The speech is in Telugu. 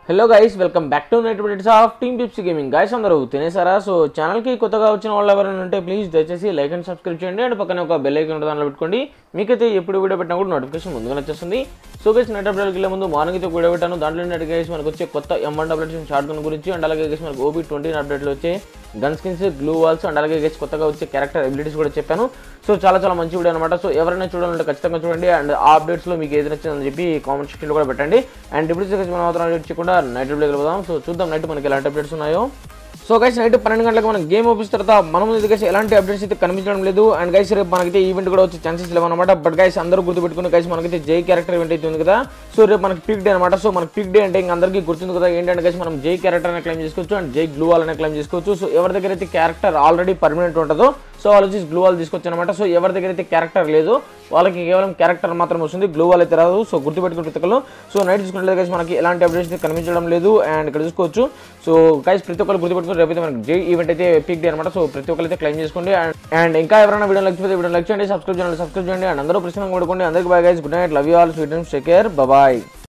Hello guys, welcome back to night updates of team Pipsy gaming. Guys అందరూ తినేసారా? సో ఛానల్కి కొత్తగా వచ్చిన వాళ్ళు ఎవరైనా ఉంటే ప్లీజ్ దయచేసి లైక్ అండ్ సబ్స్క్రైబ్ చేయండి. అండ్ పక్కన ఒక బెల్ ఐకాన్ దానిలో పెట్టుకోండి. మీకైతే ఎప్పుడు వీడియో పెట్టినా కూడా నోటిఫికేషన్ ముందుగా వచ్చేస్తుంది. సో గైస్ నైట్ అప్డేట్కి వెళ్ళే ముందు మార్నింగ్ అయితే వీడియో పెట్టాను. దాంట్లో ఏంటంటే గైస్ మనకు వచ్చే కొత్త M1 అప్డేట్స్ షార్ట్ గన్ గురించి, అండ్ అలాగే గైస్ మనకు OB20 అప్డేట్లో వచ్చే gun skins, glue walls, and అలాగే గైస్ కొత్తగా వచ్చే క్యారెక్టర్ ఎబిలిటీస్ కూడా చెప్పాను. సో చాలా మంచి వీడియో అనమాట. సో ఎవరైనా చూడాలంటే ఖచ్చితంగా చూడండి. అండ్ ఆ అప్డేట్స్లో మీకు ఏది నచ్చిందని చెప్పి కామెంట్ సెక్షన్లో కూడా పెట్టండి. అండ్ ఇప్పుడు మనం అవతరం చేయకుండా నైట్ అప్డేట్ వెళ్ళిపోదాం. సో చూద్దాం నైట్ మనకి ఎలాంటి అప్డేట్స్ ఉన్నాయో. సో గైస్ నైట్ 12 గంటలకు మనం గేమ్ ఓపెన్ తర్వాత మనం గైస్ ఎలాంటి అప్డేట్స్ అయితే కనిపించడం లేదు. అండ్ గైస్ రేపు మనకైతే ఈవెంట్ కూడా వచ్చే ఛాన్సెస్ లేవు అనమాట. బట్ గైస్ అందరూ గుర్తుపెట్టుకుని గైస్ మనకైతే జై క్యారెక్టర్ ఈవెంట్ అయితే ఉంది కదా. సో రేపు మనకి పిక్ డే అనమాట. సో మనకి పిక్ డే అంటే ఇంకా అందరికీ గుర్తుంది కదా, ఏంటంటే గైస్ మనం జై క్యారెక్టర్ అనే క్లైమ్ చేసుకోవచ్చు అండ్ జై గ్లూ వాల్ అనే క్లైమ్ చేసుకోవచ్చు. సో ఎవరి దగ్గర అయితే క్యారెక్టర్ ఆల్రెడీ పర్మనెంట్ ఉంటుందో సో వాళ్ళు వచ్చి గ్లూ వాల్ తీసుకోవచ్చు అనమాట. సో ఎవరి దగ్గర అయితే క్యారెక్టర్ లేదు వాళ్ళకి కేవలం క్యారెక్టర్ మాత్రం వస్తుంది, గ్లూ వాల్ అయితే రాదు. సో గుర్తుపెట్టుకుని ప్రతి ఒక్కరు. సో నైట్ చూసుకుంటే గైస్ మనకి ఎలాంటి అప్డేట్స్ అయితే కనిపించడం లేదు. అండ్ ఇక్కడ చూసుకోవచ్చు. సో గైస్ ప్రతి ఒక్కరు గుర్తుపెట్టుకుని రేపు అయితే మనకి జై ఈవెంట్ అయితే పిక్ డే అనమాట. సో ప్రతి ఒక్కరు అయితే క్లైమ్ చేసుకోండి. అండ్ ఇంకా ఎవరైనా వీడియో లైక్ చేయండి, సబ్స్క్రైబ్ చేయండి. అండ్ అందరూ ప్రశ్న కొడుకోండి. అందరికీ bye guys, good night, love you all, sweet dreams, take care, bye.